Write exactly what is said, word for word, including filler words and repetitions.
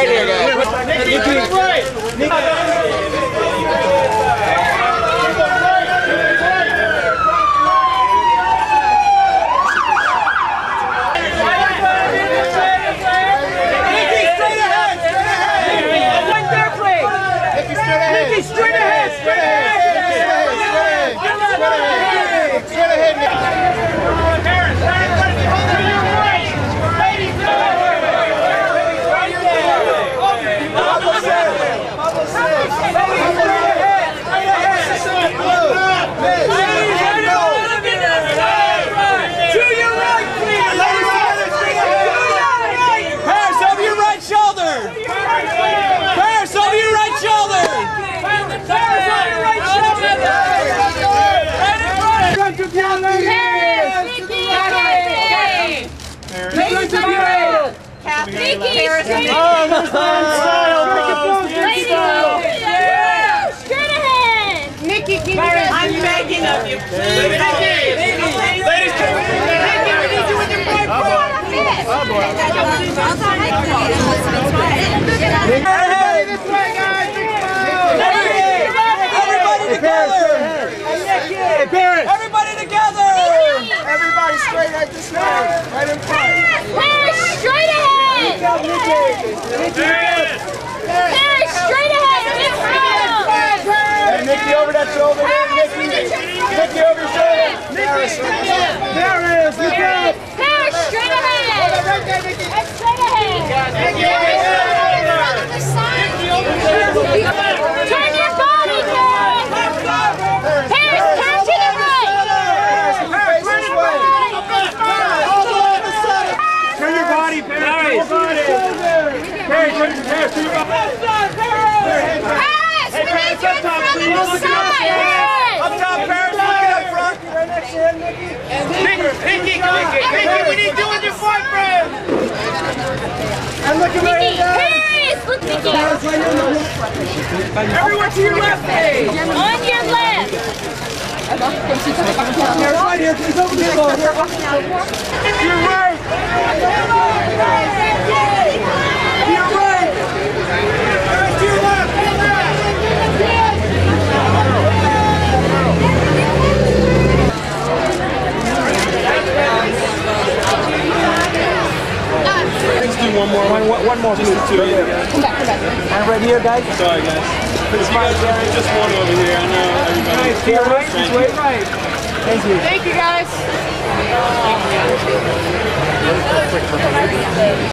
right here, guys. Nikki. I'm begging of you, please. Ladies, ladies, can we do with your boyfriend? Everybody this way, guys. Everybody together. Hey, parents. Everybody together. Everybody straight right this way. Right in front. Parents, straight ahead. Parents, straight ahead. Hey, Nikki, over that shoulder there, Nikki. Nikki, over your shoulder. Paris, there it is. Look up. Paris, straight ahead. Right there, Nikki. And straight ahead. Nikki, over your shoulder. Turn your body, Paris. Paris, turn to the right. Paris, face this way. All the way to the center. Turn your body, Paris. Turn your body. Paris, turn your Paris. Turn your body. Paris, we need you in front of the side. Up top, Paris, look up front. Right next to him, Nikki. Nikki, Nikki, Nikki, we need you with your boyfriend. And look at Nikki, me. Paris, look, Nikki. Everyone to your left, hey. On your left. Paris, right here. Please open the door. To your right. To your right. Paris, to your left. Let's do one more. One, one more, please. Two. Come back, come back. And right here, guys. Sorry, guys. It's fine, just one over here. I know everybody. Nice, to your right, this way, right. Thank you. Thank you, guys.